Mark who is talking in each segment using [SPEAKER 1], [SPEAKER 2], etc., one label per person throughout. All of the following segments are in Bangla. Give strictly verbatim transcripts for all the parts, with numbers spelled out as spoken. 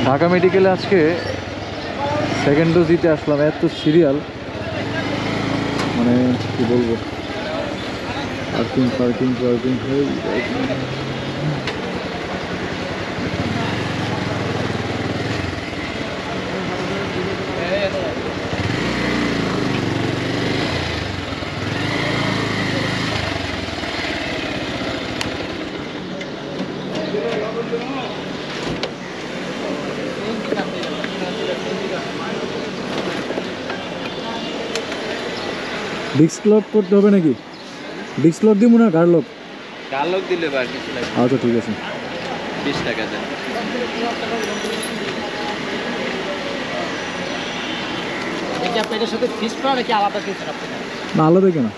[SPEAKER 1] ঢাকা মেডিকেলে আজকে সেকেন্ড ডোজ দিতে আসলাম। এত সিরিয়াল, মানে কি বলবো, পার্কিং পার্কিং পার্কিং হয়ে ডিস্ক লক করতে হবে নাকি? ডিস্ক লক দিব না কার লক?
[SPEAKER 2] কার লক দিলে বার কিছু লাগবে।
[SPEAKER 1] আচ্ছা ঠিক আছে,
[SPEAKER 2] বিশ টাকা দেন। এটা কি এটার সাথে ফিস করা নাকি আলাদা কিছু রাখতে হবে?
[SPEAKER 1] না আলাদা কেন?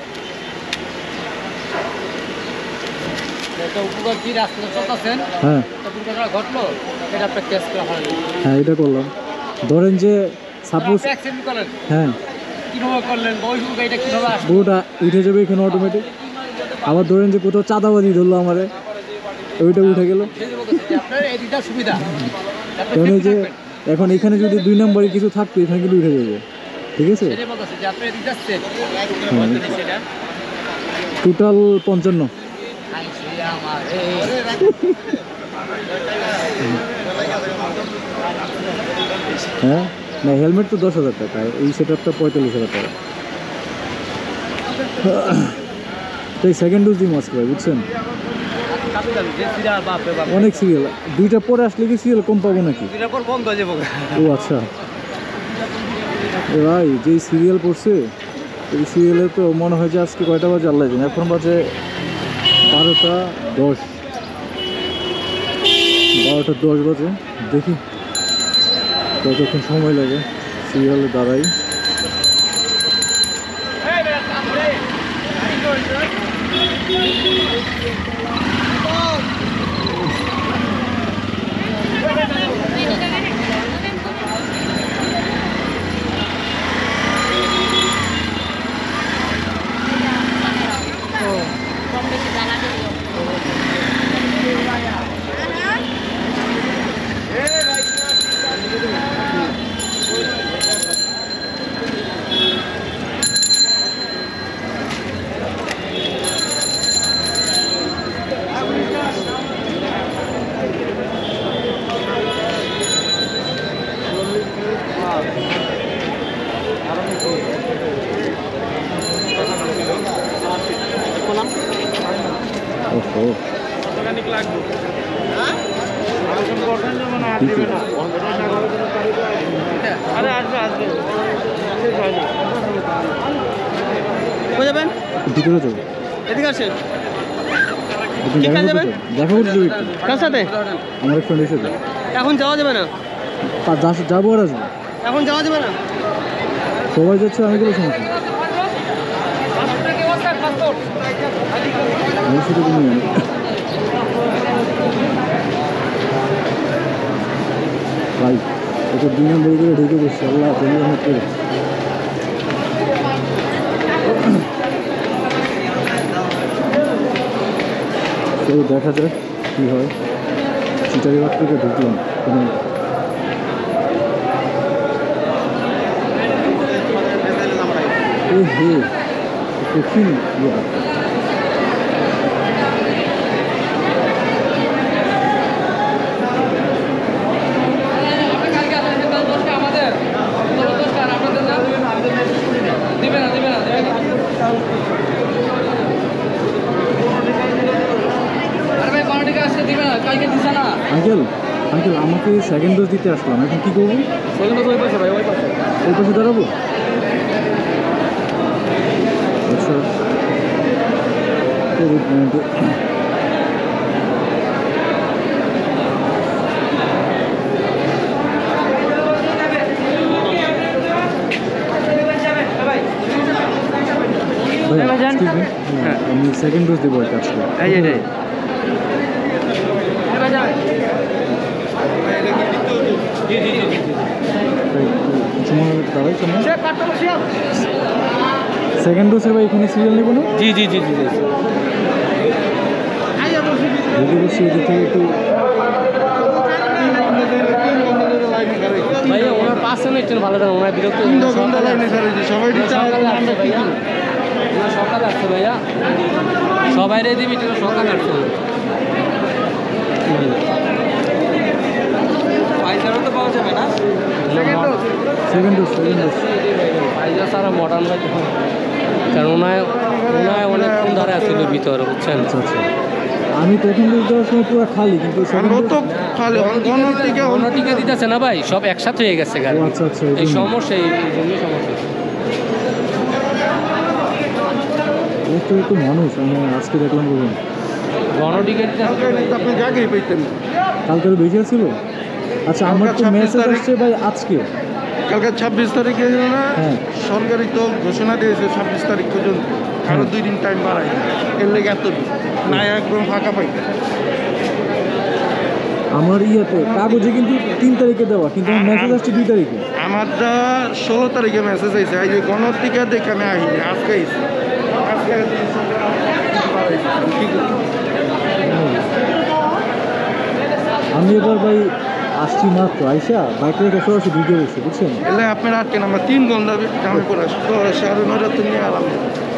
[SPEAKER 2] এটা উপকার কি রাস্তা চলতেছেন?
[SPEAKER 1] হ্যাঁ
[SPEAKER 2] তো দুর্ঘটনা ঘটলো, এটা আপনি কেস করা হয়।
[SPEAKER 1] হ্যাঁ এটা করলাম। ধরেন যে সাপোজ
[SPEAKER 2] অ্যাক্সিডেন্ট করেন,
[SPEAKER 1] হ্যাঁ
[SPEAKER 2] কিভাবে করলেন, ওই গাড়িটা কিভাবে আসলো,
[SPEAKER 1] পুরোটা উঠে যাবে এখানে অটোমেটিক। আবার ধরেন যে কোথাও চাঁদাবাজি ধরলো আমারে, ওইটা উঠে গেল।
[SPEAKER 2] আপনার এটা সুবিধা।
[SPEAKER 1] কারণ এই যে এখন এখানে যদি দুই নম্বরে কিছু থাকতো এখানে কিন্তু উঠে যাবে, ঠিক আছে? টোটাল পঞ্চান্ন। হ্যাঁ না, হেলমেট তো দশ হাজার টাকা, এই সেট আপটা পঁয়তাল্লিশ হাজার টাকা। তাই সেকেন্ড ডোজ দিই মাস্ক ভাই, বুঝছেন? অনেক সিরিয়াল, দুইটা পরে আসলে কি সিরিয়াল কম পাবো নাকি? ও আচ্ছা ভাই, যেই সিরিয়াল পড়ছে এই সিরিয়ালে তো মনে হয় যে আজকে কয়টা বাজে আল্লাহ জানে। এখন বাজে বারোটা দশ, বারোটা দশ বাজে। দেখি কতক্ষণ সময় লাগে সিরিয়ালে দাঁড়াই। ভিতরে যাবো,
[SPEAKER 2] এদিকে আসেন।
[SPEAKER 1] দেখা করতে যাবো
[SPEAKER 2] কার সাথে?
[SPEAKER 1] আমার ফ্রেন্ডের সাথে।
[SPEAKER 2] এখন যাওয়া যাবে না,
[SPEAKER 1] যাবো আর আসবো।
[SPEAKER 2] এখন যাওয়া যাবে না,
[SPEAKER 1] সবাই যাচ্ছে, আমি কোনো সমস্যা আমার সাথে কোনো নেই। ভাই এটা দুই নম্বর করে ঢুকে বসছে, আল্লাহ জমি অনেক করে। তো দেখা যাক কী হয়। চিটারিবাগ থেকে ঢুকলাম কোনো হে কঠিন ইয়ে। আঙ্কেল আঙ্কেল আমাকে সেকেন্ড ডোজ দিতে আসলাম, এখন কী করবো?
[SPEAKER 2] সেকেন্ড ডোজ ওই পাশে ভাই, ওই পাশে
[SPEAKER 1] ওই পাশে দাঁড়াবো? আচ্ছা আমি সেকেন্ড ডোজ দেবো একটা আজকে। সেকেন্ড ডোজের ভাই এখানে সিরিয়াল নেব না?
[SPEAKER 2] জি জি জি জি
[SPEAKER 1] যদি বসে এদিক থেকে একটু
[SPEAKER 2] সকালে যান ওনার বিরক্ত
[SPEAKER 3] সকালে সবাই
[SPEAKER 2] সকালে আসছে ভাইয়া ওনার সকালে আসছে ভাইয়া সবাই রে দিবি তুই সকালে আসছে পাইসারও তো পাওয়া যাবে না
[SPEAKER 1] সেকেন্ড ডোজ সেকেন্ড ডোজ
[SPEAKER 2] পাইসা সারা মডার্ন ভাই কারণ ওনায় ওনায় অনেকক্ষণ ধরে আসছিল ভিতরে বুঝছেন
[SPEAKER 1] আচ্ছা আচ্ছা আমি প্রথম ডোজ দেওয়ার সময় পুরো খালি কিন্তু second
[SPEAKER 3] আমরা
[SPEAKER 1] dose-
[SPEAKER 3] তো খালি অন্যদিকে
[SPEAKER 2] অন্য টিকা দিতেছে না ভাই সব একসাথে হয়ে গেছে গাড়ি
[SPEAKER 1] ও আচ্ছা আচ্ছা এই
[SPEAKER 2] এই
[SPEAKER 1] জন্য।
[SPEAKER 2] সমস্যা এই জন্যই সমস্যা
[SPEAKER 1] ও তো একটু মানুষ আমি আজকে দেখলাম বলুন
[SPEAKER 2] গণটিকা দিতেছে
[SPEAKER 3] আপনি জায়গায় পেতেন
[SPEAKER 1] কালকে বেঁচে ছিল আচ্ছা আমার তো
[SPEAKER 3] ছাব্বিশ
[SPEAKER 1] মেসেজ
[SPEAKER 3] তারিখ-
[SPEAKER 1] আসছে ভাই আজকে
[SPEAKER 3] কালকে ছাব্বিশ তারিখে ছিল না
[SPEAKER 1] হ্যাঁ।
[SPEAKER 3] সরকারি তো ঘোষণা দিয়েছে ছাব্বিশ তারিখ পর্যন্ত আরো দুই দিন টাইম বাড়াই এর লেগে এত না একদম ফাঁকা পাই
[SPEAKER 1] আমার ইয়েতে কাগজে কিন্তু তিন তারিখে দেওয়া কিন্তু আমার মেসেজ আসছে দুই তারিখে
[SPEAKER 3] আমারটা ষোলো তারিখে মেসেজ আইছে এই যে গণতিকা দেখে আমি আহিনি আজকে আইছি আজকে কি করি?
[SPEAKER 1] আমি এবার ভাই আসছি মাত্র আইসা বাইক রেখে সরাসরি ঢুকে গেছি বুঝছেন
[SPEAKER 3] এলে আপনার আটকে আমরা তিন ঘন্টা জামে পড়ে আসি সাড়ে নয়টা তো নিয়ে আলাম